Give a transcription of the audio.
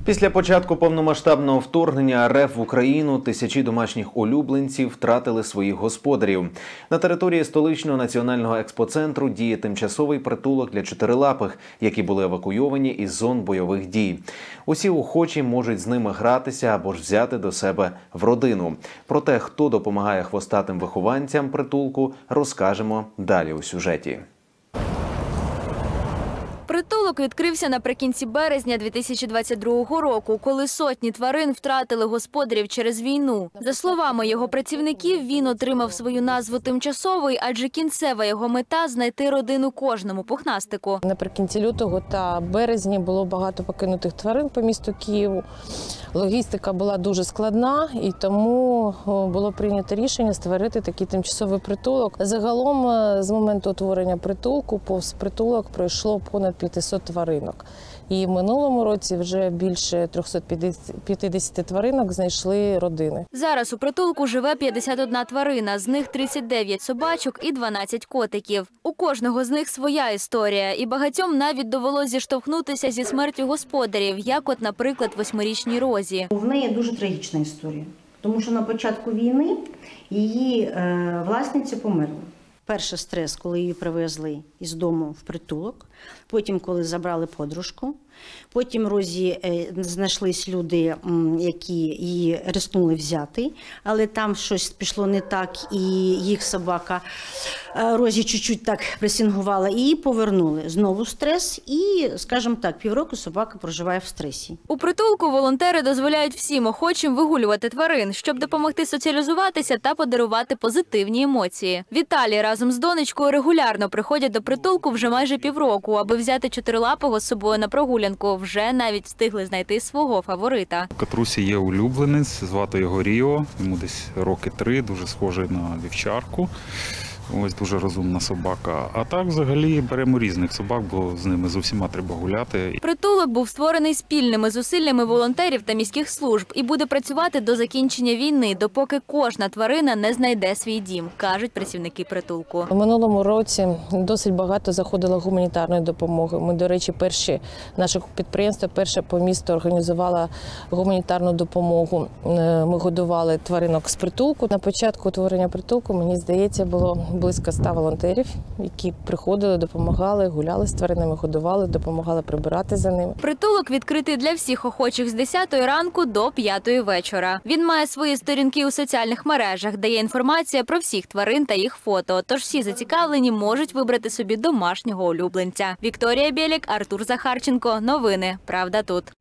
Після початку повномасштабного вторгнення РФ в Україну тисячі домашніх улюбленців втратили своїх господарів. На території столичного національного експоцентру діє тимчасовий притулок для чотирилапих, які були евакуйовані із зон бойових дій. Усі охочі можуть з ними гратися або ж взяти до себе в родину. Про те, хто допомагає хвостатим вихованцям притулку, розкажемо далі у сюжеті. Притулок відкрився наприкінці березня 2022 року, коли сотні тварин втратили господарів через війну. За словами його працівників, він отримав свою назву «тимчасовий», адже кінцева його мета – знайти родину кожному пухнастику. Наприкінці лютого та березня було багато покинутих тварин по місту Києву. Логістика була дуже складна, і тому було прийнято рішення створити такий тимчасовий притулок. Загалом, з моменту утворення притулку, повз притулок пройшло понад 500 тваринок. І в минулому році вже більше 350 тваринок знайшли родини. Зараз у притулку живе 51 тварина, з них 39 собачок і 12 котиків. У кожного з них своя історія, і багатьом навіть довелося зіштовхнутися зі смертю господарів, як от, наприклад, 8-річній Розі. В неї дуже трагічна історія, тому що на початку війни її власниця померла. Перший стрес, коли її привезли із дому в притулок, потім, коли забрали подружку, потім Розі знайшлись люди, які її рискнули взяти, але там щось пішло не так, і їх собака Розі чуть-чуть так пресингувала, і її повернули. Знову стрес, і, скажімо так, півроку собака проживає в стресі. У притулку волонтери дозволяють всім охочим вигулювати тварин, щоб допомогти соціалізуватися та подарувати позитивні емоції. Віталій разом з донечкою регулярно приходять до притулку вже майже півроку, аби взяти чотирилапого з собою на прогулянку. Вже навіть встигли знайти свого фаворита. Катрусі є улюбленець, звати його Ріо, йому десь роки 3, дуже схожий на вівчарку. Ось дуже розумна собака. А так взагалі беремо різних собак, бо з ними з усіма треба гуляти. Притулок був створений спільними зусиллями волонтерів та міських служб і буде працювати до закінчення війни, допоки кожна тварина не знайде свій дім, кажуть працівники притулку. У минулому році досить багато заходило гуманітарної допомоги. Ми, до речі, наше підприємство перше по місту організувало гуманітарну допомогу. Ми годували тваринок з притулку. На початку утворення притулку, мені здається, було близько 100 волонтерів, які приходили, допомагали, гуляли з тваринами, годували, допомагали прибирати за ними. Притулок відкритий для всіх охочих з 10 ранку до 5 вечора. Він має свої сторінки у соціальних мережах, де є інформація про всіх тварин та їх фото. Тож всі зацікавлені можуть вибрати собі домашнього улюбленця. Вікторія Білік, Артур Захарченко. Новини. Правда тут.